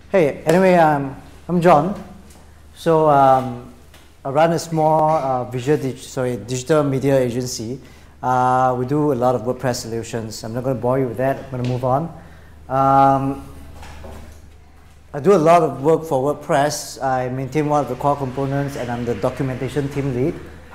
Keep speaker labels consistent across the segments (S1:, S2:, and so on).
S1: Hey, anyway, I'm John. So I run a small digital media agency. We do a lot of WordPress solutions. I'm not going to bore you with that. I'm going to move on. I do a lot of work for WordPress. I maintain one of the core components, and I'm the documentation team lead.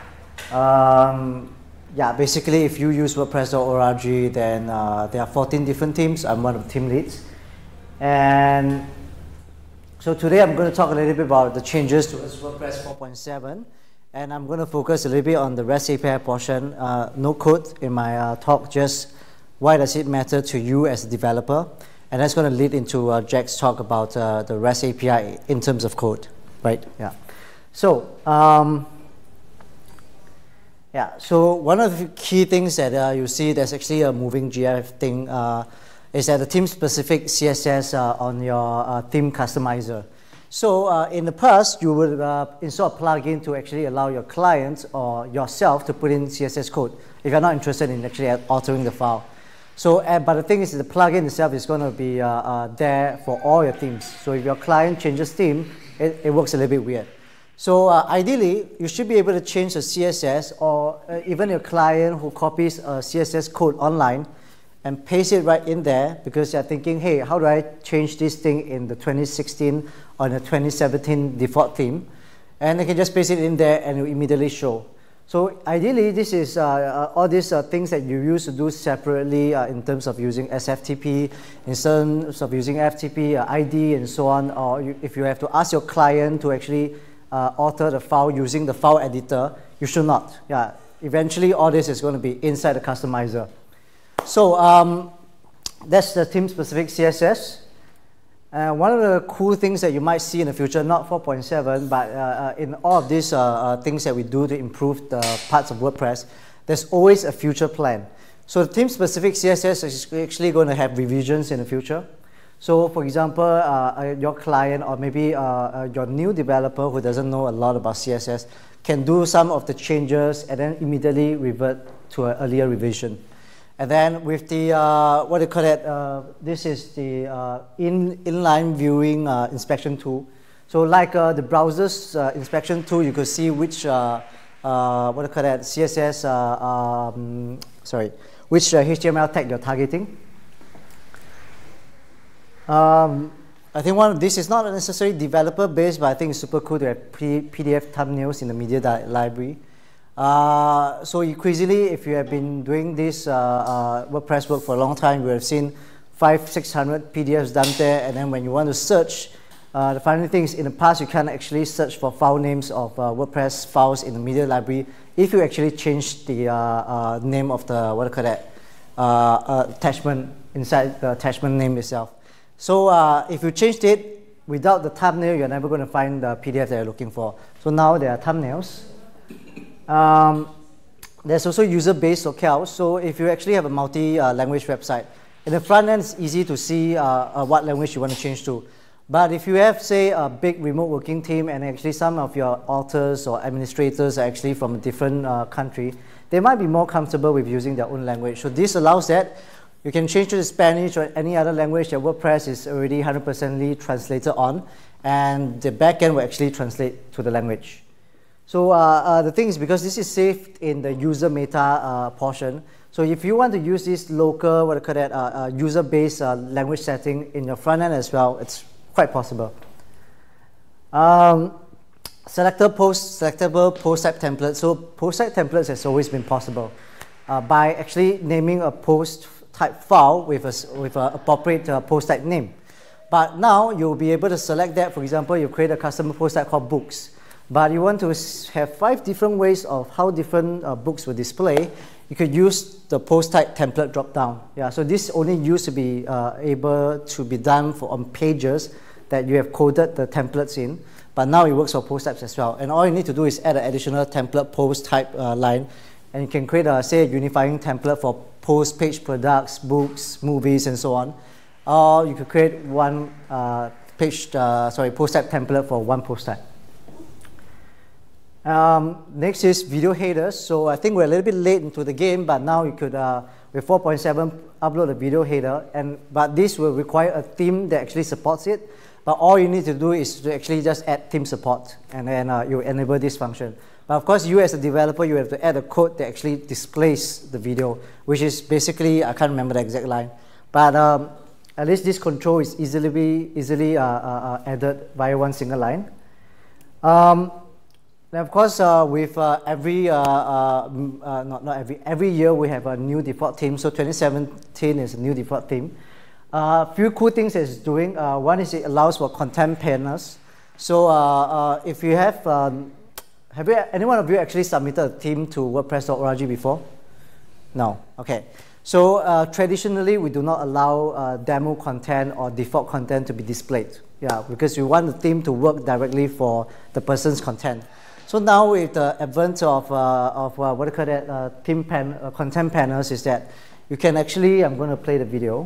S1: Yeah, basically, if you use WordPress.org, then there are 14 different teams. I'm one of the team leads. And so today I'm going to talk a little bit about the changes to WordPress 4.7, and I'm going to focus a little bit on the REST API portion. No code in my talk, just why does it matter to you as a developer, and that's going to lead into Jack's talk about the REST API in terms of code, right? Yeah. So so one of the key things that you see, there's actually a moving GIF thing. Is that the theme-specific CSS on your theme customizer. So in the past, you would install a plugin to actually allow your client or yourself to put in CSS code if you're not interested in actually altering the file. So, but the thing is, the plugin itself is going to be there for all your themes. So if your client changes theme, it works a little bit weird. So ideally, you should be able to change the CSS, or even your client who copies a CSS code online and paste it right in there, because you're thinking, hey, how do I change this thing in the 2016 or the 2017 default theme? And they can just paste it in there and it will immediately show. So ideally, this is all these things that you used to do separately in terms of using SFTP, in terms of using FTP, ID, and so on, or if you have to ask your client to actually alter the file using the file editor, you should not. Yeah, eventually, all this is going to be inside the customizer. So that's the theme-specific CSS. One of the cool things that you might see in the future, not 4.7, but in all of these things that we do to improve the parts of WordPress, there's always a future plan. So the theme-specific CSS is actually going to have revisions in the future. So for example, your client or maybe your new developer who doesn't know a lot about CSS can do some of the changes and then immediately revert to an earlier revision. And then with the, what do you call it, this is the inline viewing inspection tool. So like the browser's inspection tool, you could see which, what do you call that, CSS, which HTML tag you're targeting. I think this is not necessarily developer-based, but I think it's super cool to have PDF thumbnails in the media library. So increasingly, if you have been doing this WordPress work for a long time, you have seen 500-600 PDFs done there, and then when you want to search, the funny thing is in the past you can't actually search for file names of WordPress files in the media library if you actually change the name of the, what do you call that, attachment inside the attachment name itself. So if you changed it without the thumbnail, you're never going to find the PDF that you're looking for. So now there are thumbnails. There's also user-based locales. So if you actually have a multi-language website, in the front end it's easy to see what language you want to change to. But if you have, say, a big remote working team and actually some of your authors or administrators are actually from a different country, they might be more comfortable with using their own language. So this allows that. You can change to Spanish or any other language that WordPress is already 100% translated on, and the backend will actually translate to the language. So the thing is, because this is saved in the user meta portion, so if you want to use this local, what do you call that, user-based language setting in your front end as well, it's quite possible. Selectable post type template. So post type templates has always been possible by actually naming a post type file with an appropriate post type name. But now you'll be able to select that. For example, you create a custom post type called books. But you want to have 5 different ways of how different books will display. You could use the post type template drop down. Yeah, so this only used to be able to be done on pages that you have coded the templates in. But now it works for post types as well. And all you need to do is add an additional template post type line. And you can create, say, a unifying template for post page products, books, movies, and so on. Or you could create one post type template for one post type. Next is video headers. So I think we're a little bit late into the game, but now you could, with 4.7, upload a video header, but this will require a theme that actually supports it. But all you need to do is to actually just add theme support, and then you enable this function. But of course, you as a developer, you have to add a code that actually displays the video, which is basically, I can't remember the exact line, but at least this control is easily added via one single line. Then of course, with every year we have a new default theme. So 2017 is a new default theme. Few cool things it's doing. One is it allows for content panels. So if you have any one of you actually submitted a theme to WordPress.org before? No. Okay. So traditionally, we do not allow demo content or default content to be displayed. Yeah, because we want the theme to work directly for the person's content. So now with the advent of what do you call that, theme content panels, is that you can actually, I'm going to play the video.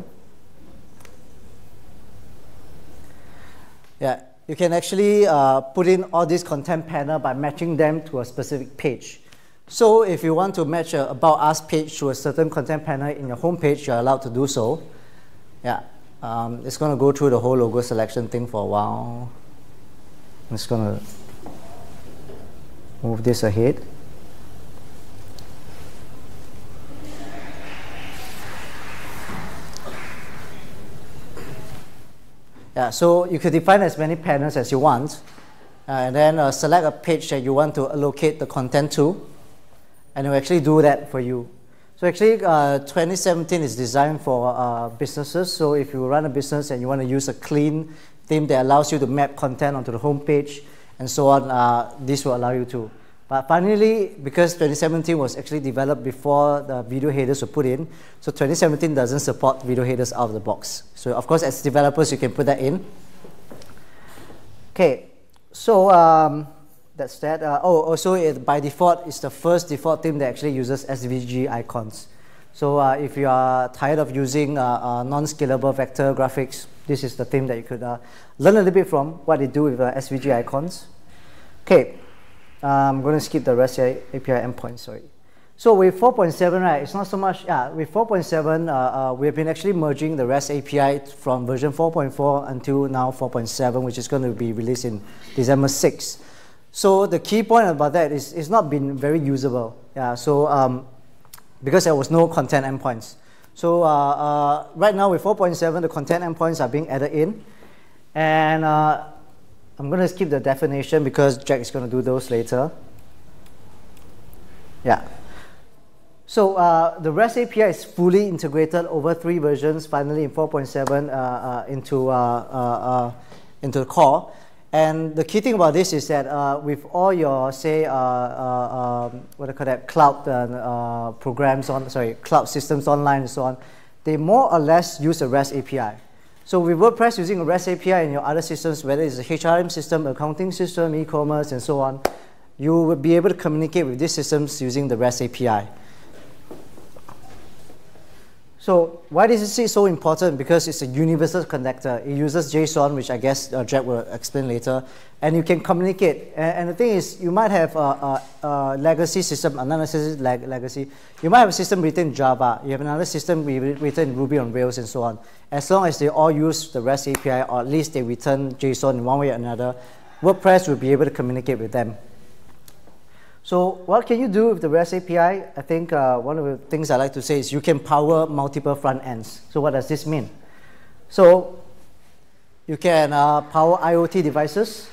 S1: Yeah, you can actually put in all these content panel by matching them to a specific page. So if you want to match a About Us page to a certain content panel in your home page, you're allowed to do so. Yeah, it's going to go through the whole logo selection thing for a while. I'm just going to move this ahead. Yeah, so you could define as many panels as you want, and then select a page that you want to allocate the content to, and it will actually do that for you. So actually, 2017 is designed for businesses. So if you run a business and you want to use a clean theme that allows you to map content onto the home page and so on, this will allow you to. But finally, because 2017 was actually developed before the video headers were put in, so 2017 doesn't support video headers out of the box. So of course, as developers, you can put that in. Okay, so that's that. Also by default, it's the first default theme that actually uses SVG icons. So if you are tired of using non-scalable vector graphics, this is the theme that you could learn a little bit from, what they do with SVG icons. Okay. I'm going to skip the REST API endpoint, sorry. So with 4.7, right, it's not so much, with 4.7, we've been actually merging the REST API from version 4.4 until now 4.7, which is going to be released in December 6. So the key point about that is it's not been very usable. Yeah, so because there was no content endpoints. So right now with 4.7, the content endpoints are being added in. And I'm going to skip the definition because Jack is going to do those later. Yeah. So the REST API is fully integrated over 3 versions, finally in 4.7 into the core. And the key thing about this is that with all your, say, what do you call that, cloud programs cloud systems online and so on, they more or less use a REST API. So with WordPress using a REST API in your other systems, whether it's a HRM system, accounting system, e-commerce, and so on, you will be able to communicate with these systems using the REST API. So why is this so important? Because it's a universal connector. It uses JSON, which I guess Jack will explain later, and you can communicate. And the thing is, you might have a legacy system, not necessarily legacy. You might have a system written in Java. You have another system written in Ruby on Rails and so on. As long as they all use the REST API, or at least they return JSON in one way or another, WordPress will be able to communicate with them. So what can you do with the REST API? I think one of the things I like to say is you can power multiple front ends. So what does this mean? So you can power IoT devices,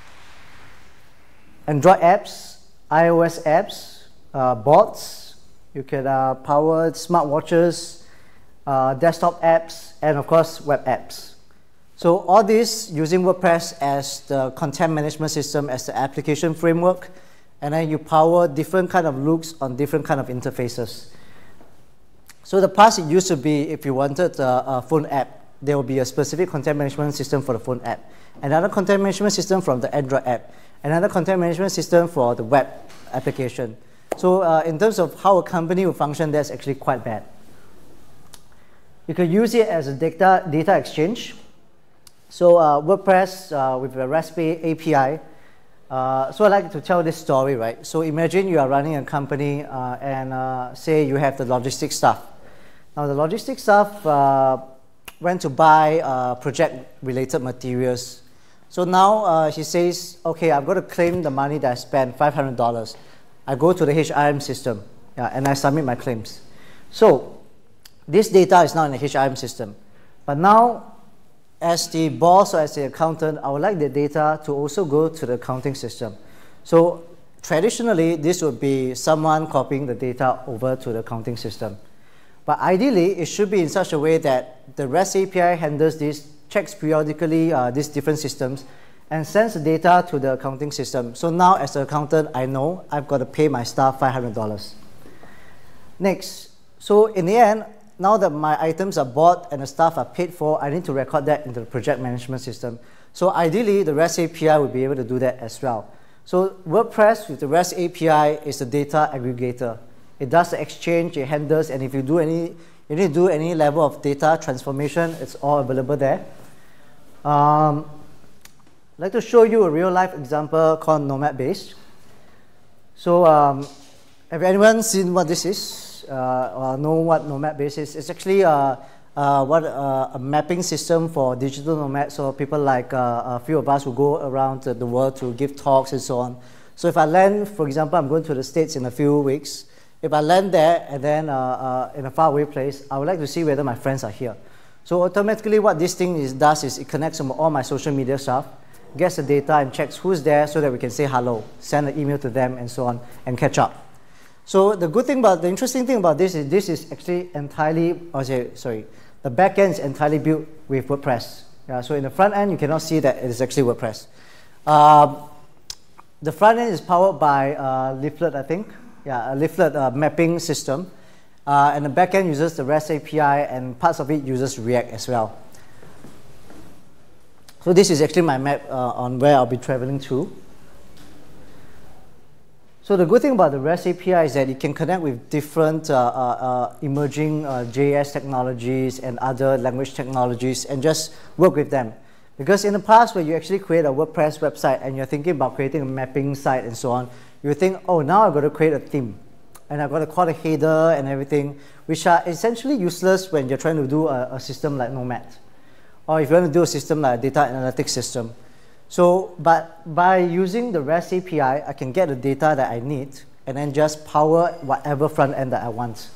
S1: Android apps, iOS apps, bots. You can power smartwatches, desktop apps, and of course web apps. So all this using WordPress as the content management system, as the application framework, and then you power different kind of looks on different kind of interfaces. So the past, it used to be if you wanted a phone app, there will be a specific content management system for the phone app, another content management system from the Android app, another content management system for the web application. So in terms of how a company will function, that's actually quite bad. You could use it as a data exchange. So WordPress with the REST API, so I like to tell this story, right? So imagine you are running a company and say you have the logistics staff. Now the logistics staff went to buy project-related materials. So now he says, okay, I've got to claim the money that I spent, $500. I go to the HRM system, and I submit my claims. So this data is now in the HRM system. But now, as the boss or as the accountant, I would like the data to also go to the accounting system. So traditionally, this would be someone copying the data over to the accounting system. But ideally, it should be in such a way that the REST API handles this, checks periodically these different systems, and sends the data to the accounting system. So now, as an accountant, I know I've got to pay my staff $500. Next, so in the end, now that my items are bought and the staff are paid for, I need to record that into the project management system. So ideally, the REST API would be able to do that as well. So WordPress with the REST API is the data aggregator. It does the exchange, it handles, and if you need to do any level of data transformation, it's all available there. I'd like to show you a real-life example called Nomad Base. So have anyone seen what this is or know what Nomad Base is? It's actually a mapping system for digital nomads, so people like a few of us who go around the world to give talks and so on. So if I land, for example, I'm going to the States in a few weeks. If I land there and then in a faraway place, I would like to see whether my friends are here. So automatically what this thing does is it connects to all my social media stuff, gets the data and checks who's there so that we can say hello, send an email to them and so on, and catch up. So the interesting thing about this is actually entirely, the back end is entirely built with WordPress. So in the front end, you cannot see that it is actually WordPress. The front end is powered by Leaflet, I think. A Leaflet mapping system. And the back end uses the REST API, and parts of it uses React as well. So this is actually my map on where I'll be traveling to. So the good thing about the REST API is that it can connect with different emerging JS technologies and other language technologies and just work with them. Because in the past, when you actually create a WordPress website and you're thinking about creating a mapping site and so on, you think, oh, now I've got to create a theme. And I've got to call a header and everything, which are essentially useless when you're trying to do a system like Nomad. Or if you want to do a system like a data analytics system. So, but by using the REST API, I can get the data that I need and then just power whatever front end that I want.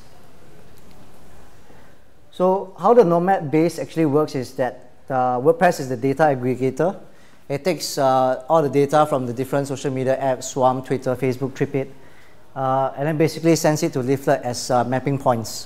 S1: So how the Nomad base actually works is that WordPress is the data aggregator. It takes all the data from the different social media apps, Swarm, Twitter, Facebook, TripIt, and then basically sends it to Leaflet as mapping points.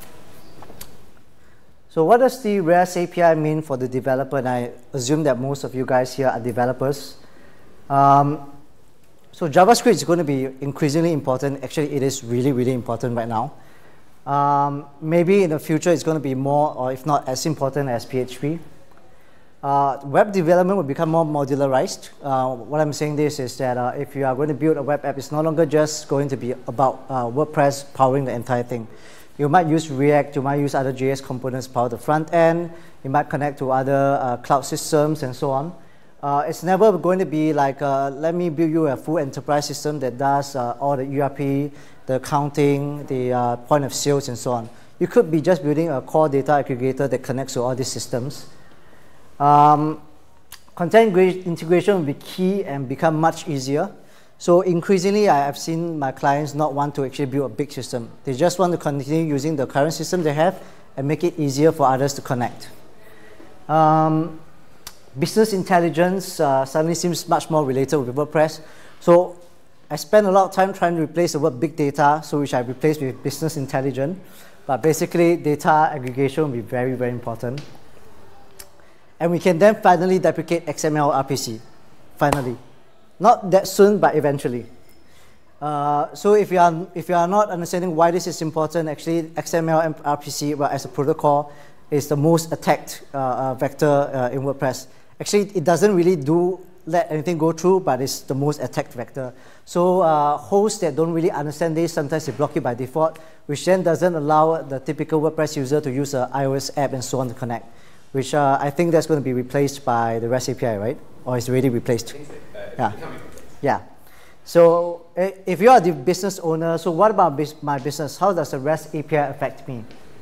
S1: So what does the REST API mean for the developer? And I assume that most of you guys here are developers. So JavaScript is going to be increasingly important. Actually, it is really, really important right now. Maybe in the future, it's going to be more, or if not as important as PHP. Web development will become more modularized. What I'm saying this is that if you are going to build a web app, it's no longer just going to be about WordPress powering the entire thing. You might use React, you might use other JS components to power the front end, you might connect to other cloud systems and so on. It's never going to be like, let me build you a full enterprise system that does all the ERP, the accounting, the point of sales and so on. You could be just building a core data aggregator that connects to all these systems. Content integration will be key and become much easier. So increasingly, I've seen my clients not want to actually build a big system. They just want to continue using the current system they have and make it easier for others to connect. Business intelligence suddenly seems much more related with WordPress. So I spent a lot of time trying to replace the word big data, so which I replaced with business intelligence. But basically, data aggregation will be very, very important. And we can then finally deprecate XML RPC, finally. Not that soon, but eventually. So if you are not understanding why this is important, actually XML and RPC, well, as a protocol, is the most attacked vector in WordPress. Actually, it doesn't really let anything go through, but it's the most attacked vector. So hosts that don't really understand this, sometimes they block it by default, which then doesn't allow the typical WordPress user to use an iOS app and so on to connect, which I think that's going to be replaced by the REST API, right? Or it's already replaced? Yeah. So if you are the business owner, so what about my business? How does the REST API affect me?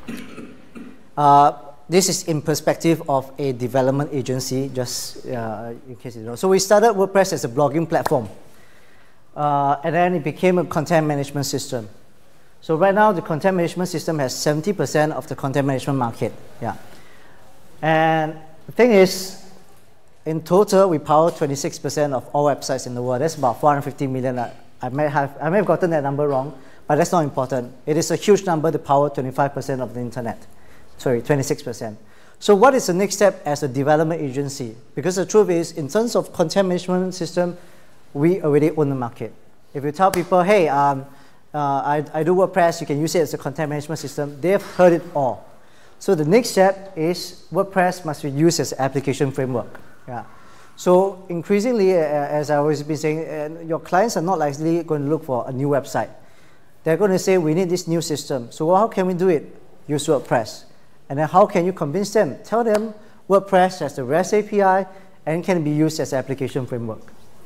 S1: This is in perspective of a development agency, just in case you know. So we started WordPress as a blogging platform, and then it became a content management system. So right now, the content management system has 70% of the content management market. Yeah, and the thing is, in total, we power 26% of all websites in the world. That's about 450 million. I may have gotten that number wrong, but that's not important. It is a huge number to power 25% of the internet. Sorry, 26%. So what is the next step as a development agency? Because the truth is, in terms of content management system, we already own the market. If you tell people, hey, I do WordPress, you can use it as a content management system, they've heard it all. So the next step is WordPress must be used as an application framework. Yeah. So increasingly, as I always been saying, your clients are not likely going to look for a new website. They're going to say, we need this new system. So how can we do it? Use WordPress. And then how can you convince them? Tell them WordPress has the REST API and can be used as an application framework.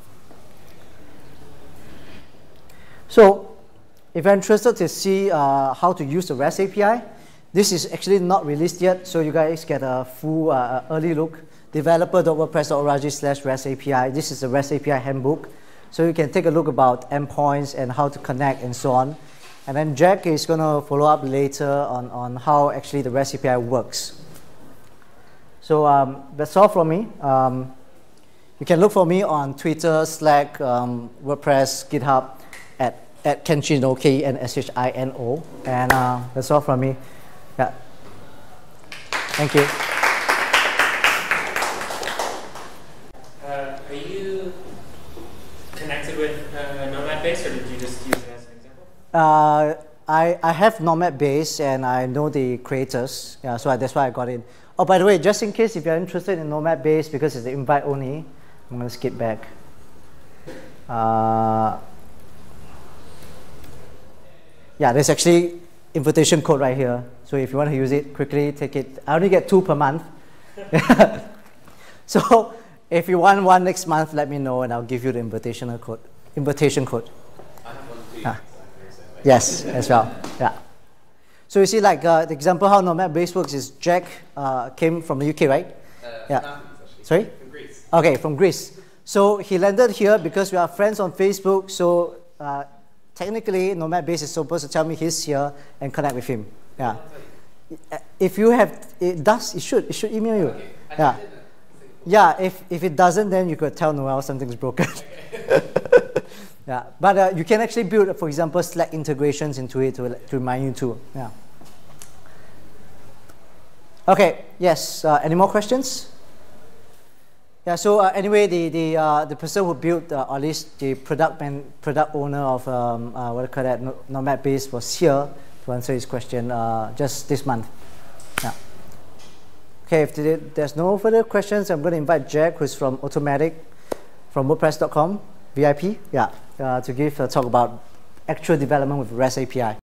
S1: So if you're interested to see how to use the REST API, this is actually not released yet, so you guys get a full early look. Developer.wordpress.org/REST API. This is the REST API handbook. So you can take a look about endpoints and how to connect and so on. And then Jack is going to follow up later on how actually the REST API works. So that's all from me. You can look for me on Twitter, Slack, WordPress, GitHub at Kenshino, Kenshino. And that's all from me. Yeah. Thank you.
S2: Are you connected with Nomad Base, or did you just use it as an example?
S1: I have Nomad Base and I know the creators, yeah, so that's why I got in. Oh, by the way, just in case if you're interested in Nomad Base, because it's the invite only, I'm going to skip back. Yeah, there's actually invitation code right here. So if you want to use it, quickly take it. I only get 2 per month. So if you want one next month, let me know and I'll give you the invitation code. I have one too. Yes, as well. Yeah. So you see, like the example how Nomad Base works is Jack came from the UK, right? Yeah. Sorry?
S3: From Greece.
S1: Okay, from Greece. So he landed here because we are friends on Facebook. So technically, Nomad Base is supposed to tell me he's here and connect with him. Yeah. If you have, it should email you.
S3: Okay.
S1: Yeah. Yeah. If it doesn't, then you could tell Noel something's broken. Okay. Yeah. But you can actually build, for example, Slack integrations into it to remind you too. Yeah. Okay. Yes. Any more questions? Yeah. So anyway, the person who built, or at least the product owner of what do you call that, Nomad Base was here to answer his question just this month. Yeah. Okay, if there's no further questions, I'm going to invite Jack, who's from Automatic, from WordPress.com, VIP, yeah, to give a talk about actual development with REST API.